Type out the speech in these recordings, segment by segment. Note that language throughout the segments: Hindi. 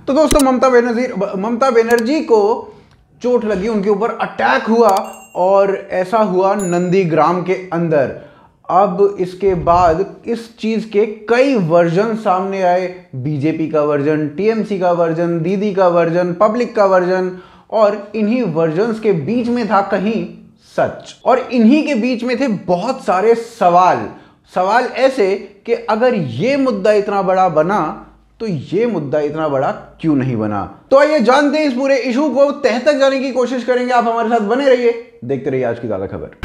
तो दोस्तों ममता बनर्जी को चोट लगी, उनके ऊपर अटैक हुआ और ऐसा हुआ नंदीग्राम के अंदर। अब इसके बाद इस चीज के कई वर्जन सामने आए, बीजेपी का वर्जन, टीएमसी का वर्जन, दीदी का वर्जन, पब्लिक का वर्जन, और इन्हीं वर्जन्स के बीच में था कहीं सच, और इन्हीं के बीच में थे बहुत सारे सवाल ऐसे कि अगर ये मुद्दा इतना बड़ा बना तो ये मुद्दा इतना बड़ा क्यों नहीं बना। तो आइए जानते हैं इस पूरे इशू को, तह तक जाने की कोशिश करेंगे। आप हमारे साथ बने रहिए, देखते रहिए आज की ताजा खबर।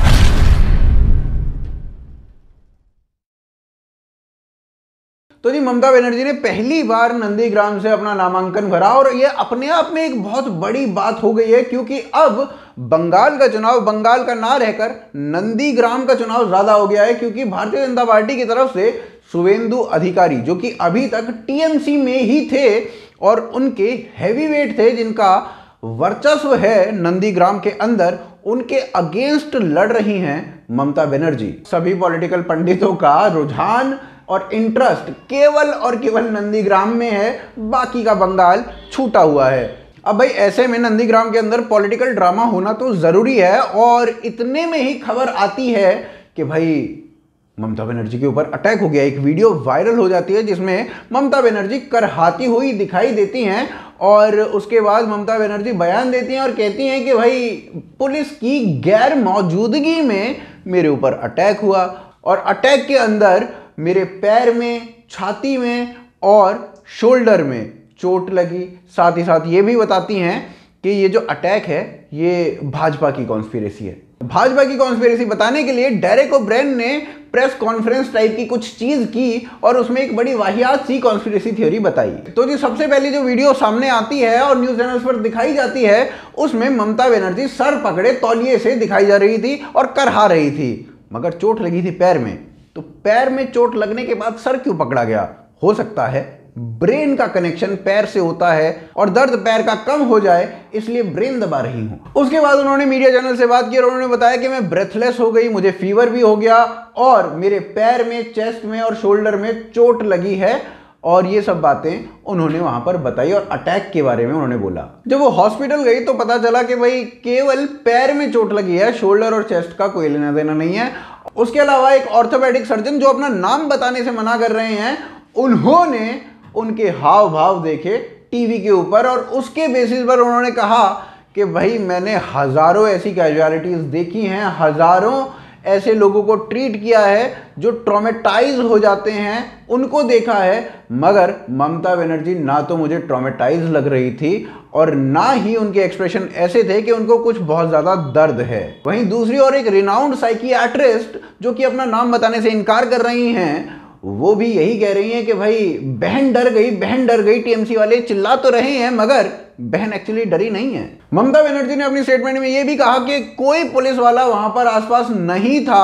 तो जी ममता बनर्जी ने पहली बार नंदीग्राम से अपना नामांकन भरा और यह अपने आप में एक बहुत बड़ी बात हो गई है, क्योंकि अब बंगाल का चुनाव बंगाल का ना रहकर नंदीग्राम का चुनाव ज्यादा हो गया है, क्योंकि भारतीय जनता पार्टी की तरफ से शुवेंदु अधिकारी, जो कि अभी तक टीएमसी में ही थे और उनके हैवीवेट थे, जिनका वर्चस्व है नंदीग्राम के अंदर, उनके अगेंस्ट लड़ रही हैं ममता बनर्जी। सभी पॉलिटिकल पंडितों का रुझान और इंटरेस्ट केवल और केवल नंदीग्राम में है, बाकी का बंगाल छूटा हुआ है। अब भाई ऐसे में नंदीग्राम के अंदर पॉलिटिकल ड्रामा होना तो जरूरी है, और इतने में ही खबर आती है कि भाई ममता बनर्जी के ऊपर अटैक हो गया। एक वीडियो वायरल हो जाती है जिसमें ममता बनर्जी करहाती हुई दिखाई देती हैं, और उसके बाद ममता बनर्जी बयान देती हैं और कहती हैं कि भाई पुलिस की गैर मौजूदगी में मेरे ऊपर अटैक हुआ, और अटैक के अंदर मेरे पैर में, छाती में और शोल्डर में चोट लगी। साथ ही साथ ये भी बताती हैं कि ये जो अटैक है ये भाजपा की कॉन्स्पिरेसी है। भाजपा की कॉन्स्पिरेसी बताने के लिए डेरेक ओब्रेन ने प्रेस कॉन्फ्रेंस टाइप की कुछ चीज की और उसमें एक बड़ी वाहियात सी कॉन्स्पिरेसी थ्योरी बताई। तो जी सबसे पहले जो वीडियो सामने आती है और न्यूज चैनल्स पर दिखाई जाती है, उसमें ममता बनर्जी सर पकड़े तौलिए से दिखाई जा रही थी और करहा रही थी, मगर चोट लगी थी पैर में। तो पैर में चोट लगने के बाद सर क्यों पकड़ा गया? हो सकता है ब्रेन का कनेक्शन पैर से होता है और दर्द पैर का कम हो जाए, इसलिए ब्रेन दबा रही हूं। उसके बाद उन्होंने मीडिया चैनल से बात की और उन्होंने बताया कि मैं ब्रेथलेस हो गई, मुझे फीवर भी हो गया और मेरे पैर में, चेस्ट में और शोल्डर में चोट लगी है, और ये सब बातें उन्होंने वहां पर बताई। और अटैक के बारे में उन्होंने बोला। जब वो हॉस्पिटल गई तो पता चला कि भाई केवल पैर में चोट लगी है, शोल्डर और चेस्ट का कोई लेना देना नहीं है। उसके अलावा एक ऑर्थोपेडिक सर्जन जो अपना नाम बताने से मना कर रहे हैं, उन्होंने उनके हाव भाव देखे टीवी के ऊपर और उसके बेसिस पर उन्होंने कहा कि भाई मैंने हजारों ऐसी कैजुअलिटीज देखी हैं, हजारों ऐसे लोगों को ट्रीट किया है जो ट्रॉमेटाइज हो जाते हैं, उनको देखा है, मगर ममता बनर्जी ना तो मुझे ट्रॉमेटाइज लग रही थी और ना ही उनके एक्सप्रेशन ऐसे थे कि उनको कुछ बहुत ज्यादा दर्द है। वहीं दूसरी ओर एक रिनाउंड साइकियाट्रिस्ट जो कि अपना नाम बताने से इनकार कर रही हैं, वो भी यही कह रही हैं कि भाई बहन डर गई, टीएमसी वाले चिल्ला तो रहे हैं मगर बहन एक्चुअली डरी नहीं है। ममता बनर्जी ने अपनी स्टेटमेंट में यह भी कहा कि कोई पुलिस वाला वहां पर आसपास नहीं था,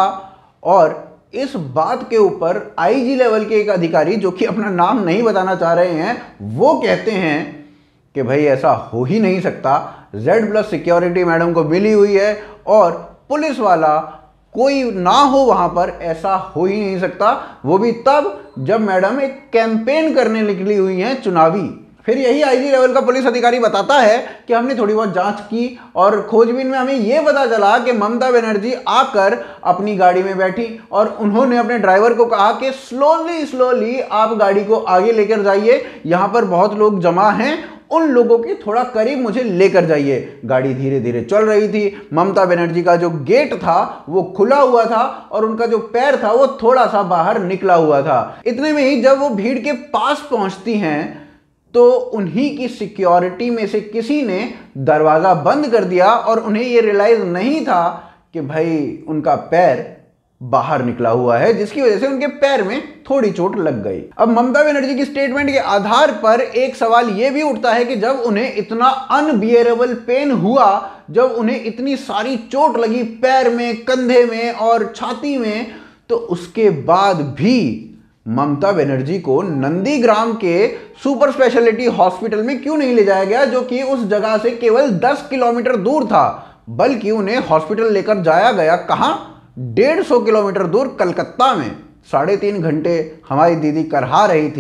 और इस बात के ऊपर आईजी लेवल के एक अधिकारी जो कि अपना नाम नहीं बताना चाह रहे हैं, वो कहते हैं कि भाई ऐसा हो ही नहीं सकता, Z+ सिक्योरिटी मैडम को मिली हुई है और पुलिस वाला कोई ना हो वहां पर, ऐसा हो ही नहीं सकता, वो भी तब जब मैडम एक कैंपेन करने निकली हुई हैं चुनावी। फिर यही आईजी लेवल का पुलिस अधिकारी बताता है कि हमने थोड़ी बहुत जांच की और खोजबीन में हमें यह पता चला कि ममता बनर्जी आकर अपनी गाड़ी में बैठी और उन्होंने अपने ड्राइवर को कहा कि स्लोली आप गाड़ी को आगे लेकर जाइए, यहां पर बहुत लोग जमा हैं, उन लोगों के थोड़ा करीब मुझे लेकर जाइए। गाड़ी धीरे धीरे चल रही थी, ममता बनर्जी का जो गेट था वो खुला हुआ था और उनका जो पैर था वो थोड़ा सा बाहर निकला हुआ था। इतने में ही जब वो भीड़ के पास पहुंचती हैं तो उन्हीं की सिक्योरिटी में से किसी ने दरवाजा बंद कर दिया और उन्हें ये रियलाइज नहीं था कि भाई उनका पैर बाहर निकला हुआ है, जिसकी वजह से उनके पैर में थोड़ी चोट लग गई। अब ममता बनर्जी की स्टेटमेंट के आधार पर एक सवाल यह भी उठता है कि जब उन्हें इतना अनबियरेबल पेन हुआ, जब उन्हें इतनी सारी चोट लगी पैर में, कंधे में और छाती में, तो उसके बाद भी ममता बनर्जी को नंदीग्राम के सुपर स्पेशलिटी हॉस्पिटल में क्यों नहीं ले जाया गया, जो कि उस जगह से केवल 10 किलोमीटर दूर था, बल्कि उन्हें हॉस्पिटल लेकर जाया गया कहां? 150 किलोमीटर दूर कलकत्ता में। 3.5 घंटे हमारी दीदी करहा रही थी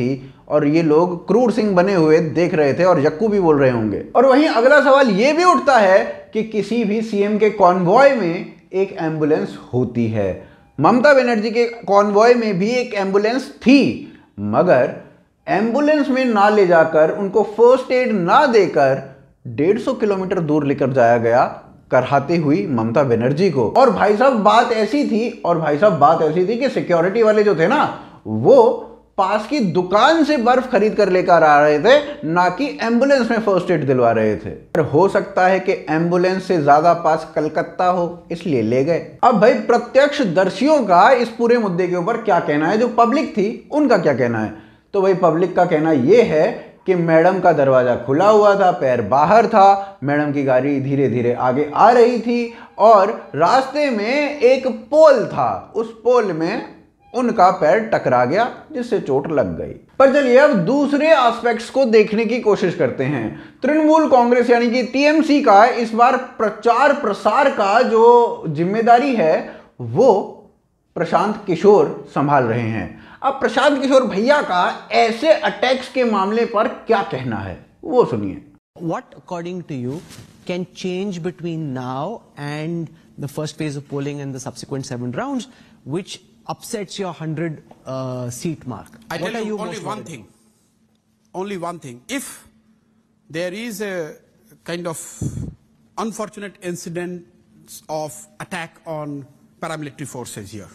और ये लोग क्रूर सिंह बने हुए देख रहे थे और यक्कू भी बोल रहे होंगे। और वहीं अगला सवाल ये भी उठता है कि किसी भी सीएम के कॉन्वॉय में एक एम्बुलेंस होती है। ममता बनर्जी के कॉन्वॉय में भी एक एम्बुलेंस थी, मगर एम्बुलेंस में ना ले जाकर उनको फर्स्ट एड ना देकर 150 किलोमीटर दूर लेकर जाया गया, कराते हुई ममता बनर्जी को। और भाई साहब बात ऐसी थी कि सिक्योरिटी वाले जो थे ना, वो पास की दुकान से बर्फ खरीद कर लेकर आ रहे थे, ना कि एम्बुलेंस में फर्स्ट एड दिलवा रहे थे। पर हो सकता है कि एम्बुलेंस से ज्यादा पास कलकत्ता हो, इसलिए ले गए। अब भाई प्रत्यक्षदर्शियों का इस पूरे मुद्दे के ऊपर क्या कहना है, जो पब्लिक थी उनका क्या कहना है? तो भाई पब्लिक का कहना यह है कि मैडम का दरवाजा खुला हुआ था, पैर बाहर था, मैडम की गाड़ी धीरे धीरे आगे आ रही थी और रास्ते में एक पोल था, उस पोल में उनका पैर टकरा गया जिससे चोट लग गई। पर चलिए अब दूसरे एस्पेक्ट्स को देखने की कोशिश करते हैं। तृणमूल कांग्रेस यानी कि टीएमसी का इस बार प्रचार प्रसार का जो जिम्मेदारी है वो प्रशांत किशोर संभाल रहे हैं। अब प्रशांत किशोर भैया का ऐसे अटैक्स के मामले पर क्या कहना है वो सुनिए। What according to you can change between now and the first phase of polling and the subsequent 7 rounds which upsets your 100 seat mark? I tell you only one thing. Only one thing. If there is a kind of unfortunate incident of attack on paramilitary forces here,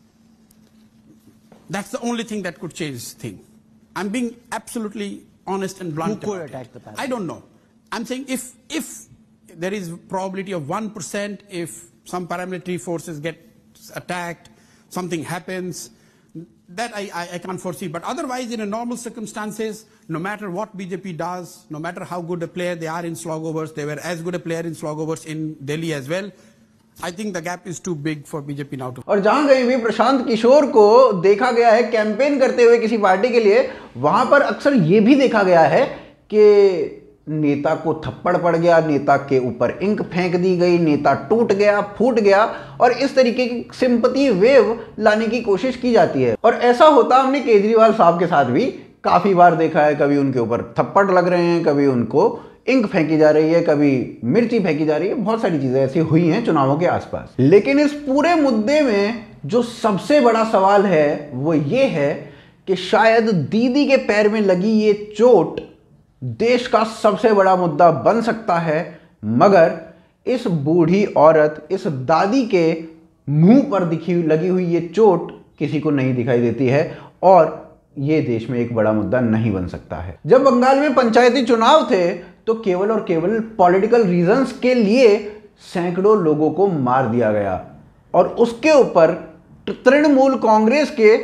that's the only thing that could change thing. I'm being absolutely honest and blunt. Who could attack the paramilitary? I don't know. I'm saying if there is probability of 1%, if some paramilitary forces get attacked, something happens, that I can't foresee. But otherwise, in a normal circumstances, no matter what BJP does, no matter how good a player they are in slogovers, they were as good a player in slogovers in Delhi as well. I think the gap is too big for BJP now to. और जहां कहीं भी प्रशांत किशोर को देखा गया है कैंपेन करते हुए किसी पार्टी के लिए, वहां पर अक्सर यह भी देखा गया है कि नेता को थप्पड़ पड़ गया, नेता के ऊपर इंक फेंक दी गई, नेता टूट गया, फूट गया, और इस तरीके की सिंपैथी वेव लाने की कोशिश की जाती है। और ऐसा होता हमने केजरीवाल साहब के साथ भी काफी बार देखा है। कभी उनके ऊपर थप्पड़ लग रहे हैं, कभी उनको इंक फेंकी जा रही है, कभी मिर्ची फेंकी जा रही है, बहुत सारी चीजें ऐसी हुई हैं चुनावों के आसपास। लेकिन इस पूरे मुद्दे में जो सबसे बड़ा सवाल है वो ये है कि शायद दीदी के पैर में लगी ये चोट देश का सबसे बड़ा मुद्दा बन सकता है, मगर इस बूढ़ी औरत, इस दादी के मुंह पर लगी हुई ये चोट किसी को नहीं दिखाई देती है और ये देश में एक बड़ा मुद्दा नहीं बन सकता है। जब बंगाल में पंचायती चुनाव थे तो केवल और केवल पॉलिटिकल रीजंस के लिए सैकड़ों लोगों को मार दिया गया और उसके ऊपर तृणमूल कांग्रेस के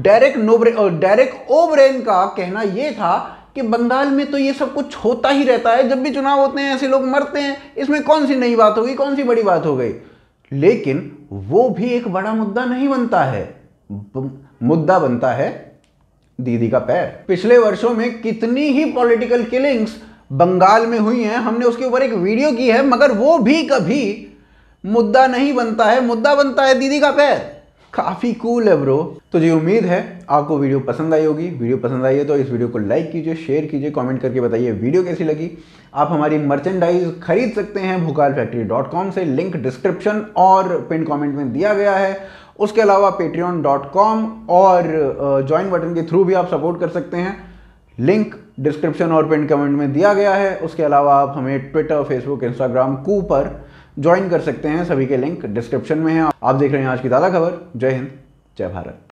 डेरेक ओब्रेन का कहना यह था कि बंगाल में तो ये सब कुछ होता ही रहता है, जब भी चुनाव होते हैं ऐसे लोग मरते हैं, इसमें कौन सी नई बात होगी, कौन सी बड़ी बात हो गई। लेकिन वो भी एक बड़ा मुद्दा नहीं बनता है, मुद्दा बनता है दीदी का पैर। पिछले वर्षों में कितनी ही पॉलिटिकल किलिंग्स बंगाल में हुई हैं, हमने उसके ऊपर एक वीडियो की है, मगर वो भी कभी मुद्दा नहीं बनता है, मुद्दा बनता है दीदी का पैर। काफी कूल है ब्रो। तो जी उम्मीद है आपको वीडियो पसंद आई होगी। वीडियो पसंद आई है तो इस वीडियो को लाइक कीजिए, शेयर कीजिए, कमेंट करके बताइए वीडियो कैसी लगी। आप हमारी मर्चेंडाइज खरीद सकते हैं bhukalfactory.com से, लिंक डिस्क्रिप्शन और पिन कमेंट में दिया गया है। उसके अलावा patreon.com और ज्वाइन बटन के थ्रू भी आप सपोर्ट कर सकते हैं, लिंक डिस्क्रिप्शन और पिन कमेंट में दिया गया है। उसके अलावा आप हमें ट्विटर, फेसबुक, इंस्टाग्राम, कू पर ज्वाइन कर सकते हैं, सभी के लिंक डिस्क्रिप्शन में है। आप देख रहे हैं आज की ताज़ा खबर। जय हिंद, जय भारत।